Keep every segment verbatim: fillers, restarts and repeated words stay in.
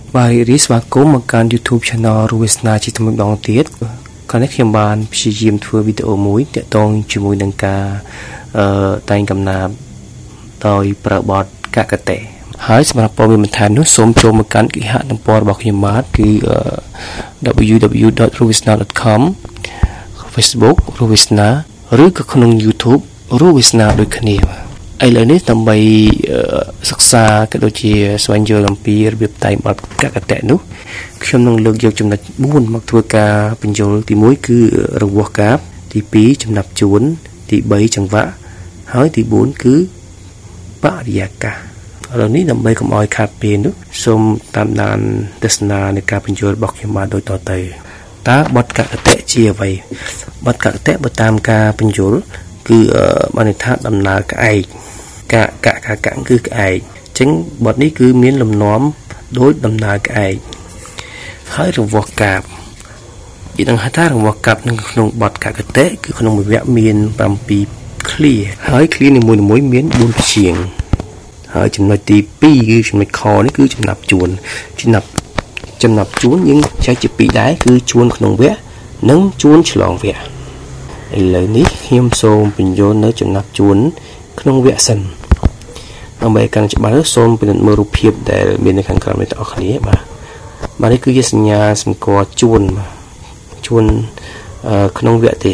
Bài rí và cố một kênh YouTube channel Ruisna chỉ thông đồng tiết còn nếu khiêm bàn sử dụng thua video muối để tôn chỉ muối nâng ca tay cầm nạp tôi bảo bọt cả cái tệ hãy xem là mình thành nó xóm cho một kênh kỳ hạn bỏ bọc hiểm mát kỳ w w w chấm ruisna chấm com Facebook Ruisnaឬក៏ក្នុង YouTube Ruisna ដូចគ្នាឥឡូវនេះដើម្បីសិក្សាក៏ដូចជាស្វែងយល់អំពីរបៀបតែងបទកកតៈនោះខ្ញុំនឹងលើកយកចំណុចbốnមកធ្វើការបញ្យល់ទីoneគឺរង្វាស់កាបទីtwoចំណាប់ជួនទីthreeចង្វាក់ហើយទីfourគឺបរិយាកាសឥឡូវនេះដើម្បីកុំឲ្យខាតពេលនោះសូមតាមដានទស្សនានៃការបញ្យល់របស់ខ្ញុំបានដូចតទៅតើបទកកតៈជាអ្វីបទកកតៈបើតាមការបញ្យល់គឺបានន័យថាដំណើរក្អែកកកកកគឺក្អែកអញ្ចឹងបទនេះគឺមានលំនាំដូចដំណើរក្អែកហើយរង្វាស់កាបនិយាយដល់ថារង្វាស់កាបក្នុងបទកកតៈគឺក្នុងមួយវគ្គមានseven clear ហើយ clear នីមួយៗមានfourព្យាង្គហើយចំណុចទីtwoគឺចំណុចខនេះគឺចំណាប់ជួនចំណាប់ចំណាប់ជួនយើងចែកជាពីរដែរគឺជួនក្នុងវគ្គនិងជួនឆ្លងវគ្គឥឡូវនេះខ្ញុំសូមបញ្យល់នៅចំណាប់ជួនក្នុងវគ្គសិនដើម្បីកាន់ច្បាស់សូមពិនិត្យមើលរូបភាពដែលមាននៅខាងក្រោមនេះទាំងអស់គ្នាបាទបាទនេះគឺជាសញ្ញាសម្គាល់ជួនជួនក្នុងវគ្គទេ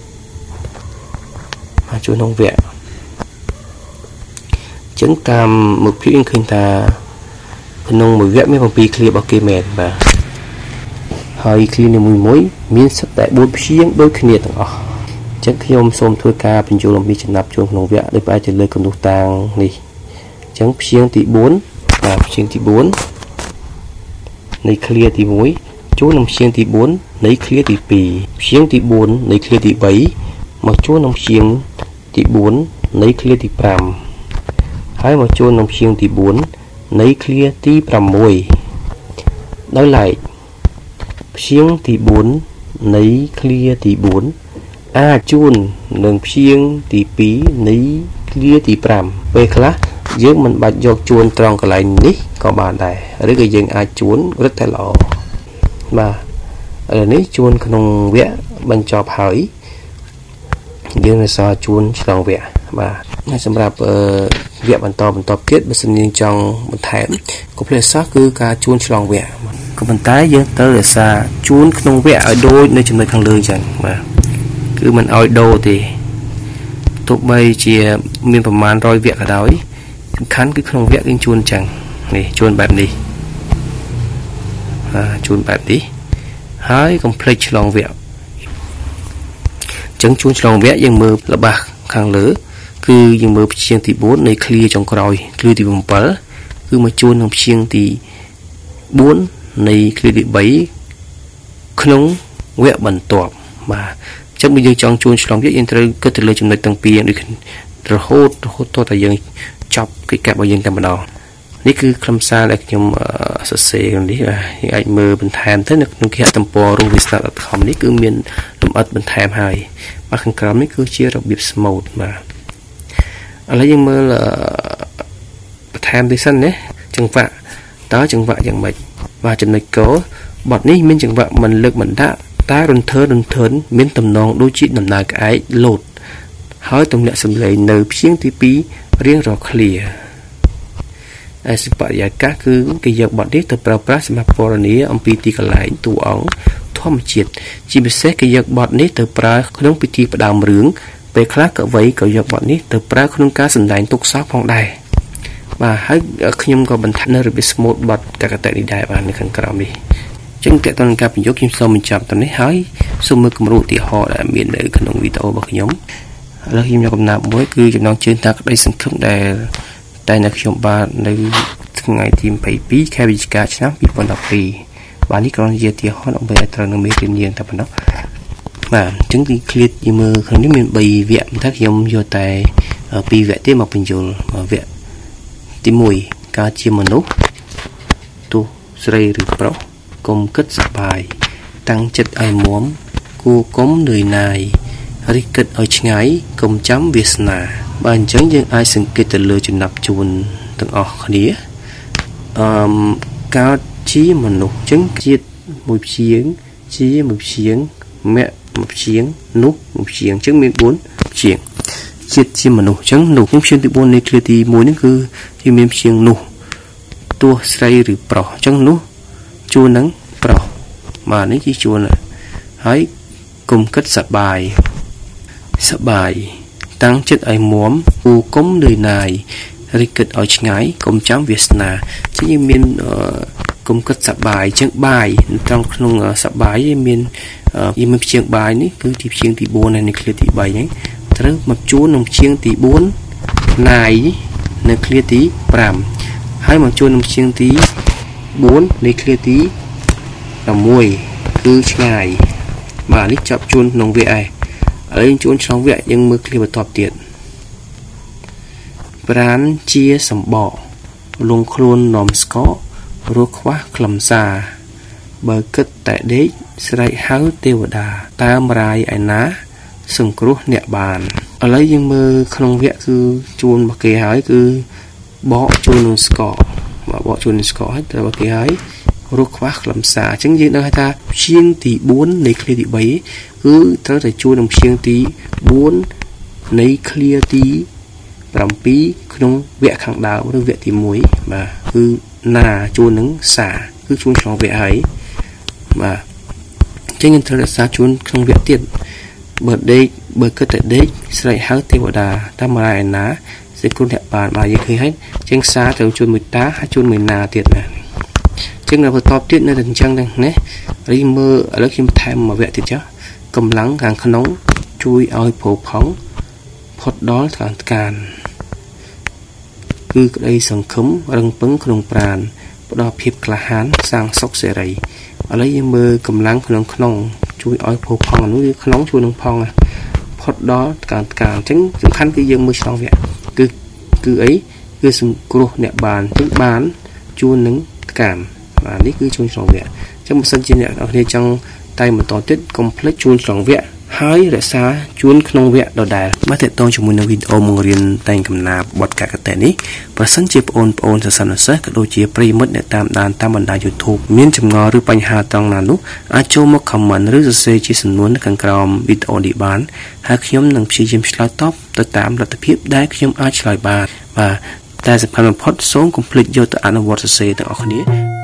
បាទជួនក្នុងវគ្គចឹងតាមមុខភាពយើងឃើញថាក្នុងមួយវគ្គមានsevenឃ្លារបស់គេមែនបាទហើយឃ្លានីមួយៗមានសិតតែfourព្យាង្គដូចគ្នាទាំងអស់ចឹងខ្ញុំសូមធ្វើការបញ្យល់អំពីចំណាប់ជួនក្នុងវគ្គដោយផ្អែកទៅលើគំនូសតាងនេះចឹងព្យាង្គទីfourបាទព្យាង្គទីfourនៃឃ្លាទីoneជួននឹងព្យាង្គទីfourនៃឃ្លាទីtwoព្យាង្គទីfourនៃឃ្លាទីthreeមកជួននឹងព្យាង្គទីfourនៃឃ្លាទីfiveហើយមកជួននឹងព្យាង្គទីfourនៃឃ្លាទីsixដោយឡែកព្យាង្គទីfourនៃឃ្លាទីfourអាចជួននឹងព្យាង្គទីtwoនៃឃ្លាទីfiveពេលខ្លះយើងមិនបាច់យកជួនត្រង់កន្លែងនេះក៏បានដែរឬក៏យើងអាចជួនរឹតតែល្អបាទឥឡូវនេះជួនក្នុងវគ្គបញ្ចប់ហើយយើងនឹងសរជួនឆ្លងវគ្គបាទហើយសម្រាប់វគ្គបន្តបន្តទៀតបើសិនយើងចង់បន្ថែមកុំភ្លេចសោះគឺការជួនឆ្លងវគ្គក៏ប៉ុន្តែយើងត្រូវរក្សាជួនក្នុងវគ្គឲ្យដូចនៅចំណុចខាងលើអញ្ចឹងបាទគឺមិនឲ្យដូរទេទោះបីជាមានប្រមាណone hundredវគ្គក៏ដោយសំខាន់គឺក្នុងវគ្គយើងជួនអញ្ចឹងនេះជួនបែបនេះអាជួនបែបនេះហើយកុំភ្លេចឆ្លងវគ្គអញ្ចឹងជួនឆ្លងវគ្គយើងមើលល្បះខាងលើគឺយើងមើលព្យាង្គទីfourនៃឃ្លាចុងក្រោយឃ្លាទីsevenគឺមកជួននឹងព្យាង្គទីfourនៃឃ្លាទីthreeក្នុងវគ្គបន្ទាប់បាទអញ្ចឹងបើយើងចង់ជួនឆ្លងវគ្គយើងត្រូវគិតទៅលើចំណុចទាំងពីរដូចរហូតរហូតតតែយើងចប់កិច្ចការរបស់យើងតែម្ដងនេះគឺខ្លឹមសារដែលខ្ញុំសរសេរនេះបាទយើងអាចមើលបន្ថែមទៅនៅក្នុងគេហទំព័រ ruisna dot com នេះគឺមានលម្អិតបន្ថែមហើយបាទខាងក្រោមនេះគឺជារបៀបស្មូតបាទឥឡូវយើងមើលបន្ថែមទីសិនណាចង្វាក់តើចង្វាក់យ៉ាងម៉េចបាទចំណុចកបទនេះមានចង្វាក់មិនលើកមិនដាក់តែរន្ធើរន្ធើនមានតំណងដូចជាដំណើរក្អែកលោតហើយទម្លាក់សំឡេងនៅព្យាង្គទីtwoរៀងរាល់ឃ្លាឯសិបរិយាកាសគឺគេយកបទនេះទៅប្រើប្រាស់សម្រាប់ពណ៌នាអំពីទីកន្លែងតួអង្គធម្មជាតិជាពិសេសគេយកបទនេះទៅប្រើក្នុងពិធីផ្ដើមរឿងពេលខ្លះកវីក៏យកបទនេះទៅប្រើក្នុងការសម្ដែងទុក្ខសោកផងដែរបាទហើយខ្ញុំក៏បន្ថែមនៅរបៀបស្មូតបទកកតៈនេះដែរបាទនៅខាងក្រោមនេះចឹងតើតើការបញ្យល់ខ្ញុំសូមបញ្ចប់ទៅនេះហើយសូមមើលគំរូឧទាហរណ៍ដែលមាននៅក្នុងវីដេអូរបស់ខ្ញុំឥឡូវខ្ញុំយកកំណាព្យមួយគឺចំណងជើងថាក្តីសង្ឃឹមដែលតែនៅខ្ញុំបាននៅថ្ងៃទីtwenty-twoខែវិច្ឆិកាឆ្នាំtwenty twelveបាទនេះគ្រាន់ជាឧទាហរណ៍ដើម្បីឲ្យត្រូវនឹងមេរៀនយើងតែប៉ុណ្ណោះបាទអញ្ចឹងទីឃ្លាយើងមើលខាងនេះមានthreeវគ្គតែខ្ញុំយកតែtwoវគ្គទេមកបញ្យល់វគ្គទីoneការជាមនុស្សទោះស្រីឬប្រុសកុំគិតសប្បាយតាំងចិត្តឲ្យមាំគួរកុំនឿយណាយរិះគិតឲ្យឆ្ងាយកុំចាំវាសនាបាទអញ្ចឹងយើងអាចសង្កេតទៅលើចំណាប់ជួនទាំងអស់គ្នាអឺការជាមនុស្សចឹងជាតិមួយព្យាង្គជាមួយព្យាង្គមគ្គមួយព្យាង្គនោះមួយព្យាង្គចឹងមានbốnព្យាង្គជាតិជាមនុស្សចឹងនោះព្យាង្គទីbốnនៃឃ្លាទីមួយនេះគឺវាមានព្យាង្គនោះទោះស្រីឬប្រុសចឹងនោះជួននឹងប្រុសបាទនេះជាជួនហើយគុំគិតសបាយសបាយតាំងចិត្តឲ្យមុំពូគុំលឿនណាយរិះគិតឲ្យឆ្ងាយកុំចាំវាសនាចឹងមានគុំគិតសបាយចឹងបាយត្រង់ក្នុងសបាយមានយើងមានព្យាង្គបាយនេះគឺទីព្យាង្គទីbốnហើយនៅឃ្លាទី3ហ្នឹងត្រូវមកជួននឹងព្យាង្គទីbốnណាយនៅឃ្លាទី5ហើយមកជួននឹងព្យាង្គទីbốnនៃឃ្លាទីsáuគឺឆ្ងាយបាទនេះចាប់ជួនក្នុងវគ្គឯងឥឡូវជួនឆ្លងវគ្គយើងមើលឃ្លាបន្ទាប់ទៀតប្រានជាសម្បកលងខ្លួននាំស្កករស់ខ្វះខ្លឹមសារបើគិតតែដេកស្រែកហៅទេវតាតើមរាយឯណាសង្គ្រោះអ្នកបានឥឡូវយើងមើលក្នុងវគ្គគឺជួនមកគេហើយគឺបកជួននឹងស្ករបើបកជួននឹងស្ករហើយត្រូវគេហើយរស់ខ្វះខ្លឹមសារអញ្ចឹងយើងដឹងថាព្យាង្គទីbốnនៃឃ្លាទី3គឺត្រូវតែជួននឹងព្យាង្គទីbốnនៃឃ្លាទី7ក្នុងវគ្គខាងដើមឬវគ្គទីមួយបាទគឺណាជួននឹងសាគឺជួនឆ្លងវគ្គហើយបាទអញ្ចឹងយើងត្រូវរក្សាជួនក្នុងវគ្គទៀតបើដេកបើគិតតែដេកស្រែកហៅទេវតាតាមរាយឯណាសេគុណអ្នកបានបាទយើងឃើញហើយអញ្ចឹងសាត្រូវជួនមួយតាហើយជួនមួយណាទៀតណាអញ្ចឹងនៅបន្តទៀតនៅតែអញ្ចឹងដែរណារីមើលឥឡូវខ្ញុំថែមមួយវគ្គទៀតចុះកម្លាំងខាងក្នុងជួយឲ្យប្រផង់ផុតដល់ខាងកានគឺក្តីសង្ឃឹមរឹងពឹងក្នុងប្រាណផ្ដល់ភាពក្លាហានសាងសុខសេរីឥឡូវយើងមើលកម្លាំងក្នុងក្នុងជួយឲ្យប្រផង់នោះវាក្នុងជួយនឹងផងផុតដល់ខាងកានអញ្ចឹងសំខាន់គឺយើងមើលឆ្លងវគ្គគឺគឺអីគឺសង្គ្រោះអ្នកបានអញ្ចឹងបានជួននឹងកានបាទនេះគឺជួនឆ្លងវគ្គអញ្ចឹងបើសិនជាអ្នកនរគ្នាចង់តែបន្តទៀតកុំភ្លេចជួនឆ្លងវគ្គហើយរក្សាជួនក្នុងវគ្គដដែលបាទតើតើជាមួយនឹងវីដេអូបង្រៀនតែងកំណាព្យបទកកតេនេះប្រសិនជាបងប្អូនសិស្សនិស្សិតក៏ដូចជាប្រិយមិត្តអ្នកតាមដានតាមបណ្ដាញ YouTube មានចម្ងល់ឬបញ្ហាត្រង់ណានោះអាចចូលមក comment ឬសរសេរជាសំណួរនៅខាងក្រោមវីដេអូនេះបានហើយខ្ញុំនឹងព្យាយាមឆ្លើយតបទៅតាមលទ្ធភាពដែលខ្ញុំអាចឆ្លើយបានបាទតែសំខាន់បំផុតសូមកុំភ្លេចយកទៅអនុវត្តសរសេរទាំងអស់គ្នា